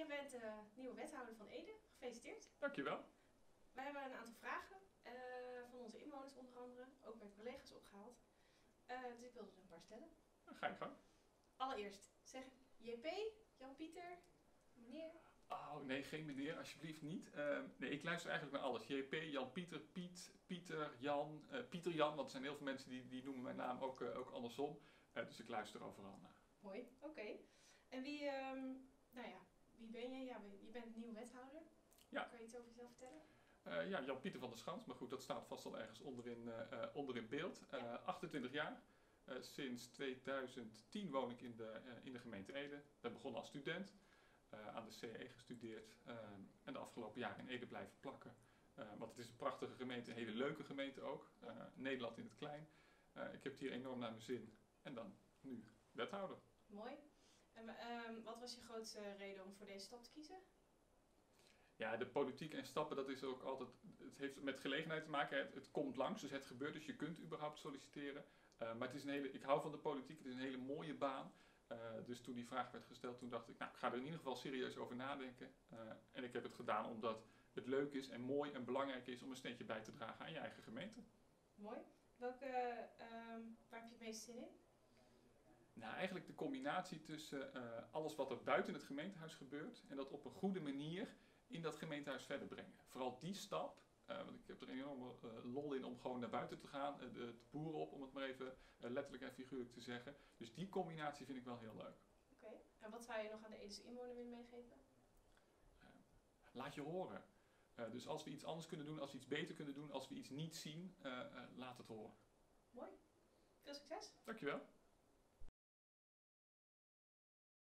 jij bent de nieuwe wethouder van Ede. Gefeliciteerd. Dankjewel. Wij hebben een aantal vragen van onze inwoners onder andere, ook met collega's opgehaald. Dus ik wilde er een paar stellen. Ga je gang. Allereerst, zeg JP, Jan-Pieter, meneer. Oh nee, geen meneer, alsjeblieft niet. Nee, ik luister eigenlijk naar alles. JP, Jan-Pieter, Piet, Pieter, Jan, Pieter-Jan, want er zijn heel veel mensen die noemen mijn naam ook andersom. Dus ik luister overal naar. Mooi, oké. En wie ben je? Ja, je bent nieuw wethouder. Ja. Kan je iets over jezelf vertellen? Ja, Jan-Pieter van der Schans, maar goed, dat staat vast al ergens onder in beeld. 28 jaar. Sinds 2010 woon ik in de gemeente Ede. Ben begonnen als student. Aan de CE gestudeerd. En de afgelopen jaren in Ede blijven plakken. Want het is een prachtige gemeente, een hele leuke gemeente ook. Nederland in het klein. Ik heb het hier enorm naar mijn zin. En dan nu wethouder. Mooi. En wat was je grootste reden om voor deze stap te kiezen? Ja, de politiek en stappen, dat is ook altijd, het heeft met gelegenheid te maken. Het komt langs, dus het gebeurt, dus je kunt überhaupt solliciteren. Maar het is ik hou van de politiek, het is een hele mooie baan. Dus toen die vraag werd gesteld, toen dacht ik, nou, ik ga er in ieder geval serieus over nadenken. En ik heb het gedaan omdat het leuk is en mooi en belangrijk is om een steentje bij te dragen aan je eigen gemeente. Mooi. Waar heb je het meest zin in? Nou, eigenlijk de combinatie tussen alles wat er buiten het gemeentehuis gebeurt en dat op een goede manier in dat gemeentehuis verder brengen. Vooral die stap, want ik heb er een enorme lol in om gewoon naar buiten te gaan, de boeren op, om het maar even letterlijk en figuurlijk te zeggen. Dus die combinatie vind ik wel heel leuk. Oké. En wat zou je nog aan de Edese inwoner willen meegeven? Laat je horen. Dus als we iets anders kunnen doen, als we iets beter kunnen doen, als we iets niet zien, laat het horen. Mooi. Veel succes. Dankjewel.